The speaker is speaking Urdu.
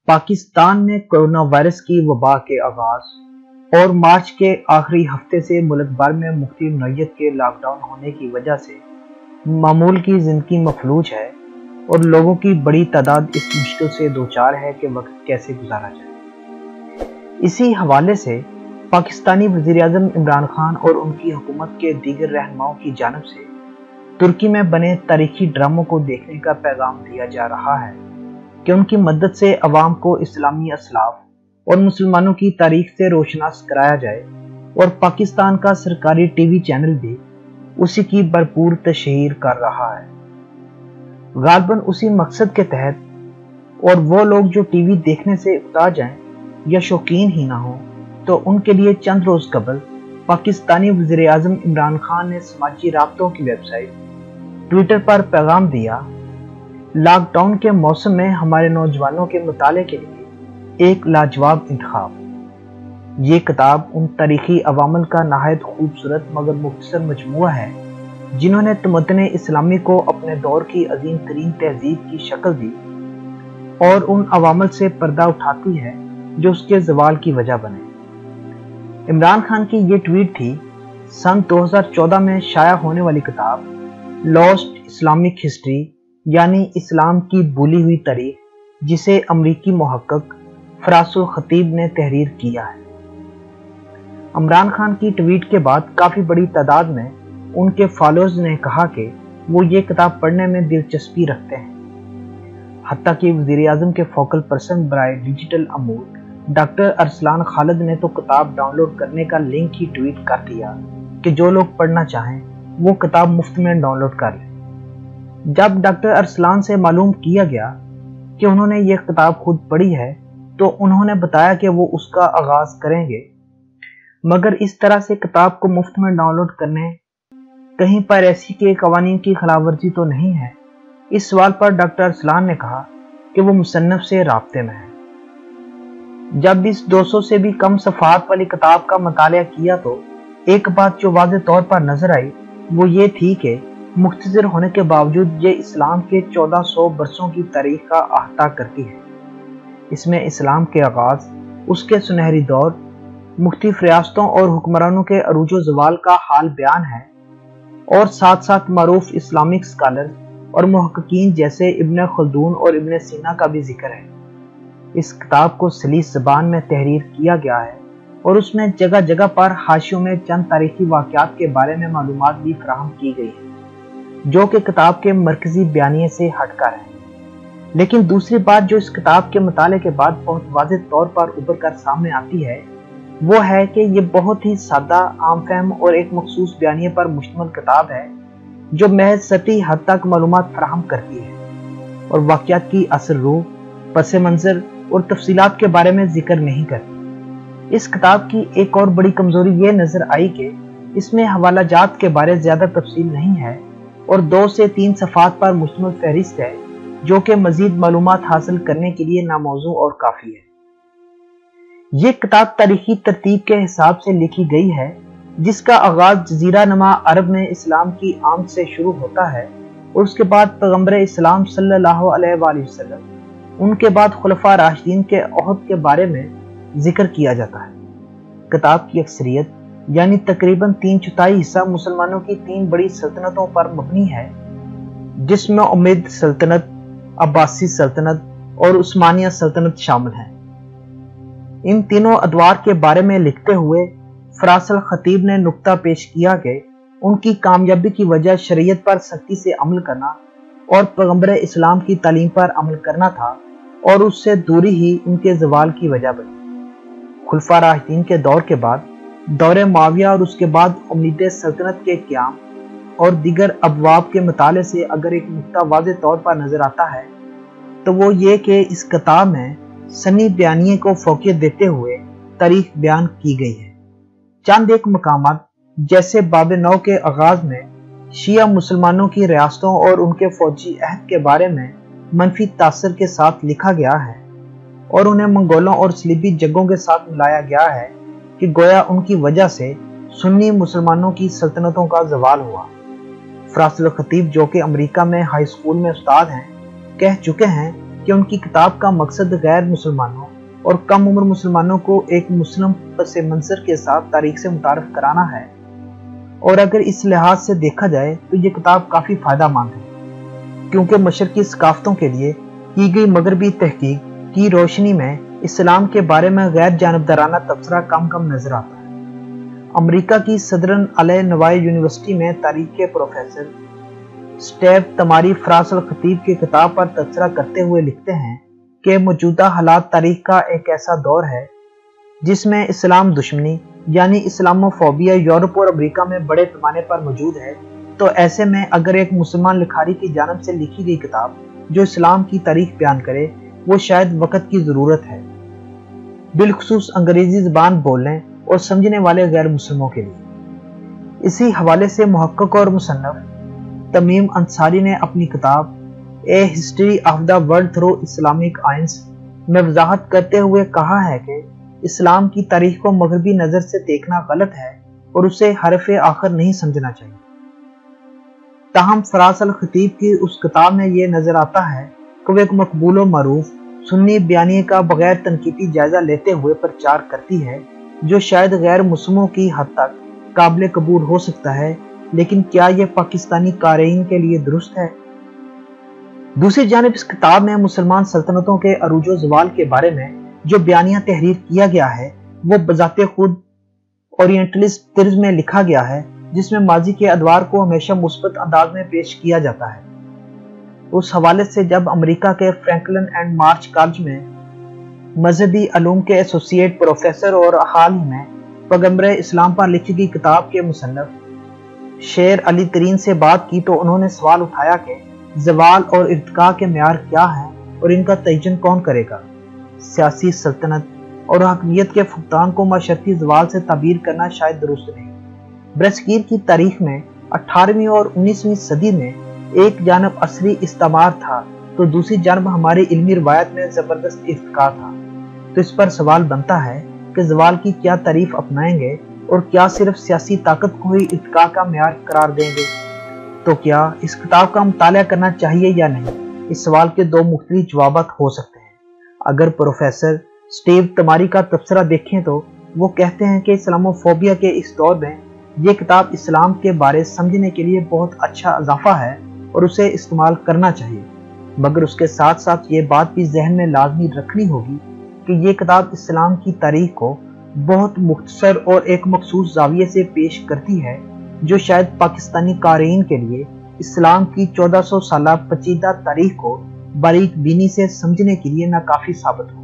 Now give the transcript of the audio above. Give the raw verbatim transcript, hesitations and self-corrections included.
پاکستان میں کورونا وائرس کی وبا کے آغاز اور مارچ کے آخری ہفتے سے ملک بھر میں مختلف نوعیت کے لاک ڈاؤن ہونے کی وجہ سے معمول کی زندگی مفلوج ہے اور لوگوں کی بڑی تعداد اس مشکل سے دوچار ہے کہ وقت کیسے گزارا جائے۔ اسی حوالے سے پاکستانی وزیر اعظم عمران خان اور ان کی حکومت کے دیگر رہنماؤں کی جانب سے ترکی میں بنے تاریخی ڈراموں کو دیکھنے کا پیغام دیا جا رہا ہے کہ ان کی مدد سے عوام کو اسلامی اسلاف اور مسلمانوں کی تاریخ سے روشناس کرایا جائے، اور پاکستان کا سرکاری ٹی وی چینل بھی اسی کی بھرپور تشہیر کر رہا ہے۔ غالباً اسی مقصد کے تحت اور وہ لوگ جو ٹی وی دیکھنے سے اکتا جائیں یا شوقین ہی نہ ہوں تو ان کے لیے چند روز قبل پاکستانی وزیر اعظم عمران خان نے سماجی رابطوں کی ویب سائٹ ٹویٹر پر پیغام دیا: لاک ڈاؤن کے موسم میں ہمارے نوجوانوں کے مطالعے کے لیے ایک لاجواب انتخاب۔ یہ کتاب ان تاریخی عوامل کا نہایت خوبصورت مگر مختصر مجموعہ ہے جنہوں نے تمدن اسلامی کو اپنے دور کی عظیم ترین تہذیب کی شکل دی اور ان عوامل سے پردہ اٹھاتی ہے جو اس کے زوال کی وجہ بنے۔ عمران خان کی یہ ٹویٹ تھی: سن دو ہزار چودہ میں شائع ہونے والی کتاب لاسٹ اسلامک ہسٹری یعنی اسلام کی بھولی ہوئی تاریخ، جسے امریکی محقق فراس الخطیب نے تحریر کیا ہے۔ عمران خان کی ٹویٹ کے بعد کافی بڑی تعداد میں ان کے فالوورز نے کہا کہ وہ یہ کتاب پڑھنے میں دلچسپی رکھتے ہیں۔ حتیٰ کہ وزیر اعظم کے فوکل پرسن برائے ڈیجیٹل امور ڈاکٹر ارسلان خالد نے تو کتاب ڈاؤن لوڈ کرنے کا لنک ہی ٹویٹ کر دیا کہ جو لوگ پڑھنا چاہیں وہ کتاب مفت میں ڈاؤن لوڈ کر لیں۔ جب ڈاکٹر ارسلان سے معلوم کیا گیا کہ انہوں نے یہ کتاب خود پڑھی ہے تو انہوں نے بتایا کہ وہ اس کا آغاز کریں گے، مگر اس طرح سے کتاب کو مفت میں ڈاؤن لوڈ کرنے کہیں پائریسی کے قوانین کی خلاف ورزی تو نہیں ہے؟ اس سوال پر ڈاکٹر ارسلان نے کہا کہ وہ مصنف سے رابطے میں ہے۔ جب اس دو سو سے بھی کم صفحات والی کتاب کا مطالعہ کیا تو ایک بات جو واضح طور پر نظر آئی وہ یہ تھی کہ مختصر ہونے کے باوجود یہ اسلام کے چودہ سو برسوں کی تاریخ کا احاطہ کرتی ہے۔ اس میں اسلام کے آغاز، اس کے سنہری دور، مختلف ریاستوں اور حکمرانوں کے عروج و زوال کا حال بیان ہے، اور ساتھ ساتھ معروف اسلامک اسکالر اور محققین جیسے ابن خلدون اور ابن سینا کا بھی ذکر ہے۔ اس کتاب کو سلیس زبان میں تحریر کیا گیا ہے اور اس میں جگہ جگہ پر حاشیوں میں چند تاریخی واقعات کے بارے میں معلومات بھی فراہم کی گئی ہے جو کہ کتاب کے مرکزی بیانیے سے ہٹ کر ہے۔ لیکن دوسری بات جو اس کتاب کے مطالعے کے بعد بہت واضح طور پر ابھر کر سامنے آتی ہے وہ ہے کہ یہ بہت ہی سادہ، عام فہم اور ایک مخصوص بیانیے پر مشتمل کتاب ہے جو محض سطحی حد تک معلومات فراہم کرتی ہے اور واقعات کی اثر روح، پس منظر اور تفصیلات کے بارے میں ذکر نہیں کرتی۔ اس کتاب کی ایک اور بڑی کمزوری یہ نظر آئی کہ اس میں حوالہ جات کے بارے زیادہ تفصیل نہیں ہے اور دو سے تین صفحات پر مشتمل فہرست ہے جو کہ مزید معلومات حاصل کرنے کے لیے ناموزوں اور کافی ہے۔ یہ کتاب تاریخی ترتیب کے حساب سے لکھی گئی ہے جس کا آغاز جزیرہ نما عرب میں اسلام کی آمد سے شروع ہوتا ہے اور اس کے بعد پیغمبر اسلام صلی اللہ علیہ وآلہ وسلم، ان کے بعد خلفاء راشدین کے عہد کے بارے میں ذکر کیا جاتا ہے۔ کتاب کی اکثریت یعنی تقریباً تین چوتھائی حصہ مسلمانوں کی تین بڑی سلطنتوں پر مبنی ہے جس میں امید سلطنت، عباسی سلطنت اور عثمانیہ سلطنت شامل ہیں۔ ان تینوں ادوار کے بارے میں لکھتے ہوئے فراس الخطیب نے نکتہ پیش کیا کہ ان کی کامیابی کی وجہ شریعت پر سختی سے عمل کرنا اور پیغمبر اسلام کی تعلیم پر عمل کرنا تھا اور اس سے دوری ہی ان کے زوال کی وجہ بنی۔ خلفاء راشدین کے دور کے بعد دور معاویہ اور اس کے بعد امید سلطنت کے قیام اور دیگر ابواب کے مطالعے سے اگر ایک نکتہ واضح طور پر نظر آتا ہے تو وہ یہ کہ اس کتاب میں سنی بیانیے کو فوقیت دیتے ہوئے تاریخ بیان کی گئی ہے۔ چند ایک مقامات جیسے باب نو کے آغاز میں شیعہ مسلمانوں کی ریاستوں اور ان کے فوجی عہد کے بارے میں منفی تاثر کے ساتھ لکھا گیا ہے اور انہیں منگولوں اور صلیبی جنگوں کے ساتھ ملایا گیا ہے کہ گویا ان کی وجہ سے سنی مسلمانوں کی سلطنتوں کا زوال ہوا۔ فراس الخطیب جو کہ امریکہ میں ہائی اسکول میں استاد ہیں کہہ چکے ہیں کہ ان کی کتاب کا مقصد غیر مسلمانوں اور کم عمر مسلمانوں کو ایک مسلم پس منظر کے ساتھ تاریخ سے متعارف کرانا ہے، اور اگر اس لحاظ سے دیکھا جائے تو یہ کتاب کافی فائدہ مند ہے، کیونکہ مشرقی ثقافتوں کے لیے کی گئی مغربی تحقیق کی روشنی میں اسلام کے بارے میں غیر جانبدارانہ تبصرہ کم کم نظر آتا ہے۔ امریکہ کی صدرن علیہ نوائی یونیورسٹی میں تاریخ کے پروفیسر سٹیو تماری فراس الخطیب کی کتاب پر تبصرہ کرتے ہوئے لکھتے ہیں کہ موجودہ حالات تاریخ کا ایک ایسا دور ہے جس میں اسلام دشمنی یعنی اسلاموفوبیا یورپ اور امریکہ میں بڑے پیمانے پر موجود ہے، تو ایسے میں اگر ایک مسلمان لکھاری کی جانب سے لکھی گئی کتاب جو اسلام کی تاریخ بیان کرے، وہ شاید وقت کی ضرورت ہے، بالخصوص انگریزی زبان بولنے اور سمجھنے والے غیر مسلموں کے لیے۔ اسی حوالے سے محقق اور مصنف تمیم انصاری نے اپنی کتاب a history of the world through Islamic eyes میں وضاحت کرتے ہوئے کہا ہے کہ اسلام کی تاریخ کو مغربی نظر سے دیکھنا غلط ہے اور اسے حرف آخر نہیں سمجھنا چاہیے۔ تاہم فراس الخطیب کی اس کتاب میں یہ نظر آتا ہے کہ وہ ایک مقبول و معروف سنی بیانیے کا بغیر تنقیدی جائزہ لیتے ہوئے پرچار کرتی ہے، جو شاید غیر مسلموں کی حد تک قابل قبول ہو سکتا ہے، لیکن کیا یہ پاکستانی قارئین کے لیے درست ہے؟ دوسری جانب اس کتاب میں مسلمان سلطنتوں کے عروج و زوال کے بارے میں جو بیانیہ تحریر کیا گیا ہے وہ بذات خود اورینٹلسٹ طرز میں لکھا گیا ہے، جس میں ماضی کے ادوار کو ہمیشہ مثبت انداز میں پیش کیا جاتا ہے۔ اس حوالے سے جب امریکہ کے فرینکلن اینڈ مارچ کالج میں مذہبی علوم کے ایسوسیٹ پروفیسر اور حال ہی میں پیغمبر اسلام پر لکھی گئی کتاب کے مصنف شیر علی ترین سے بات کی تو انہوں نے سوال اٹھایا کہ زوال اور ارتقاء کے معیار کیا ہیں اور ان کا تعین کون کرے گا؟ سیاسی سلطنت اور حاکمیت کے فقدان کو معاشرتی زوال سے تعبیر کرنا شاید درست نہیں۔ برصغیر کی تاریخ میں اٹھارہویں اور انیسویں صدی میں ایک جانب عصری استعمار تھا تو دوسری جانب ہماری علمی روایت میں زبردست ارتقاء تھا، تو اس پر سوال بنتا ہے کہ زوال کی کیا تعریف اپنائیں گے اور کیا صرف سیاسی طاقت کو ہی ارتقاء کا معیار قرار دیں گے؟ تو کیا اس کتاب کا مطالعہ کرنا چاہیے یا نہیں؟ اس سوال کے دو مختلف جوابات ہو سکتے ہیں۔ اگر پروفیسر سٹیو تماری کا تبصرہ دیکھیں تو وہ کہتے ہیں کہ اسلاموفوبیا کے اس دور میں یہ کتاب اسلام کے بارے سمجھنے کے لیے بہت اچھا اضافہ ہے اور اسے استعمال کرنا چاہیے، مگر اس کے ساتھ ساتھ یہ بات بھی ذہن میں لازمی رکھنی ہوگی کہ یہ کتاب اسلام کی تاریخ کو بہت مختصر اور ایک مخصوص زاویے سے پیش کرتی ہے، جو شاید پاکستانی قارئین کے لیے اسلام کی چودہ سو سالہ پیچیدہ تاریخ کو باریک بینی سے سمجھنے کے لیے ناکافی ثابت ہو۔